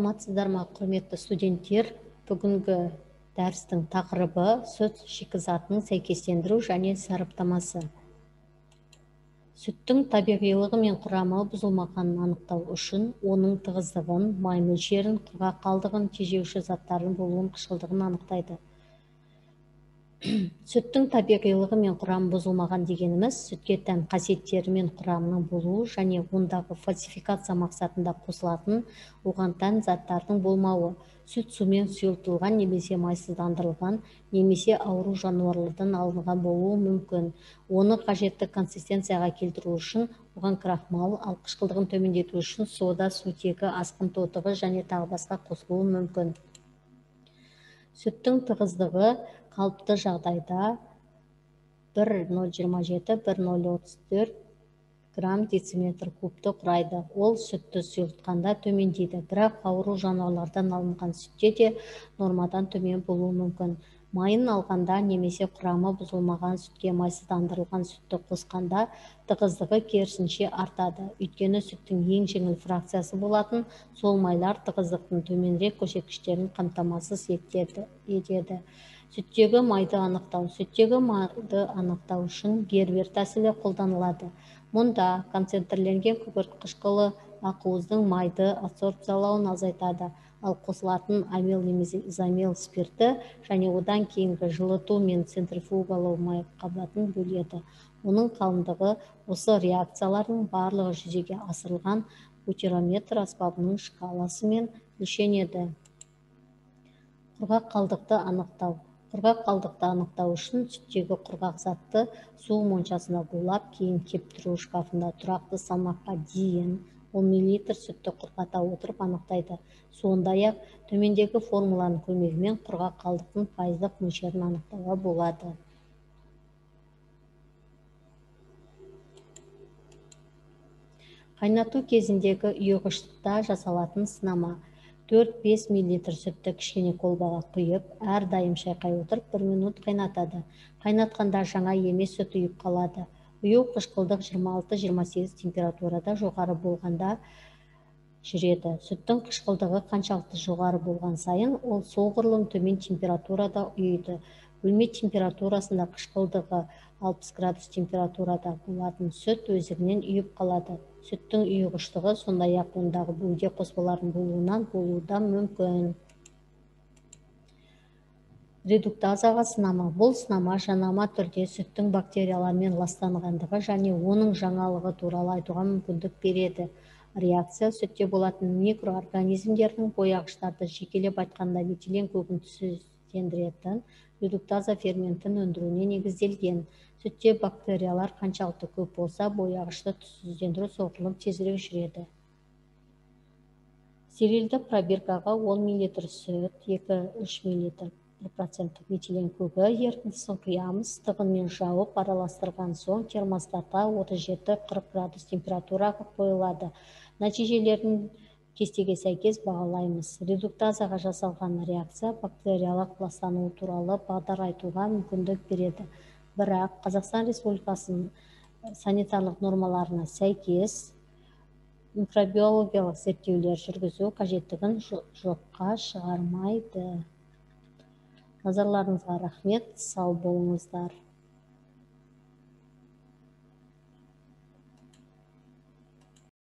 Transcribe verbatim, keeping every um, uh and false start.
Саламатсыздар ма, құрметті студенттер? Бүгінгі дәрістің тақырыбы сүт шикізатының сәйкестендіру және сараптамасы. Сүттің табиғилығы мен құрамы бұзылмағанын анықтау үшін оның тығыздығын, май мөлшерін, құрғақ қалдығын, тежеуші заттардың болуын, қышқылдығын анықтайды. Сүттің табиғилығы мен құрамы бұзылмаған дегеніміз, сүтке тән қасиеттері мен құрамының болуы және ондағы фальсификация мақсатында қосылатын оған тән заттардың болмауы. Сүт сумен сұйылтылған немесе майсыздандырылған, немесе ауру жануарлардан алынған болуы мүмкін. Оны қажетті консистенцияға келтіру үшін оған крахмал, ал қышқылдығын төмендету үшін сода, сутегі, асқын тотығы және тағы басқа қосылуы мүмкін. Сүттің тығыздығы қалыпты жағдайда бір нөл жиырма жеті — бір нөл отыз төрт грамм дециметр кубты құрайды. Ол сүтті сұйылтқанда төмендейді, бірақ ауру жануарлардан алынған сүтте де нормадан төмен болуы мүмкін. Майын алғанда немесе құрамы бұзылмаған сүтке майсыздандырылған сүтті қосқанда тығыздығы керісінше артады. Өйткені сүттің ең жеңіл фракциясы болатын сол майлар тығыздықтың төменірек көрсеткіштерін қамтамасыз етеді. Сүттегі майды анықтау. Сүттегі майды анықтау үшін Гербер тәсілі қолданылады. Мұнда концентрленген күкірт қышқылы ақуыздың майды адсорбциялауын азайтады, ал қосылатын амил немесе изомел спирті және одан кейінгі жылыту мен центрифугалау май қабатын бөледі. Оның қалыңдығы осы реакциялардың барлығы жүзеге асырылған бутерометр аспабының шкаласымен өлшенеді. Құрғақ қалдықты анықтау. Құрғақ қалдықты анықтау үшін сүттегі құрғақ затты су моншасына булап, кейін кептіру шкафында тұрақты салмаққа дейін он миллилитр сүтті құрғата отырып анықтайды. Сондай-ақ төмендегі формуланың көмегімен құрғақ қалдықтың пайыздық мөлшерін анықтауға болады. Қайнату кезіндегі ұйығыштықта жасалатын сынама. төрт — бес миллилитр сүтті кішкене колбаға құйып, әрдайым шайқай отырып бір минут қайнатады. Қайнатқанда жаңа емес сүт ұйып қалады. Ұю қышқылдық жиырма алты — жиырма сегіз температурада жоғары болғанда жүреді. Сүттің қышқылдығы қаншалықты жоғары болған сайын, ол соғұрлым төмен температурада ұйиды. Бөлме температурасында қышқылдығы алпыс градус температурада болатын сүт өздігінен ұйып қалады. Сүттің ұйығыштығы сондай-ақ ондағы бөгде қоспалардың болуынан болуы да мүмкін. Редуктазаға сынама. Бұл сынама жанама түрде сүттің бактериялармен ластанғандығы және оның жаңалығы туралы айтуға мүмкіндік береді. Реакция сүтте болатын микроорганизмдердің бояғыштарды, жекелеп айтқанда метилен көгін түзендіретін редуктаза ферментін өндіруіне негізделген. Сүтте бактериялар қаншалықты көп болса, бояғышты түзендіру соғұрлым тезірек жүреді. Стерильді пробиркаға он миллилитр сүт, екі — үш миллилитр бір проценттік метилен көгі ерітіндісін құямыз, тығынмен жауып араластырған соң термостатқа отыз жеті — қырық градус температураға қойылады. Нәтижелерін кестеге сәйкес бағалаймыз. Редуктазаға жасалған реакция бактериялық ластануы туралы бағдар айтуға мүмкіндік береді. Бірақ Қазақстан Республикасының санитарлық нормаларына сәйкес микробиологиялық зерттеулер жүргізу қажеттігін жоққа шығармайды. Назарларыңызға рахмет, сау болыңыздар.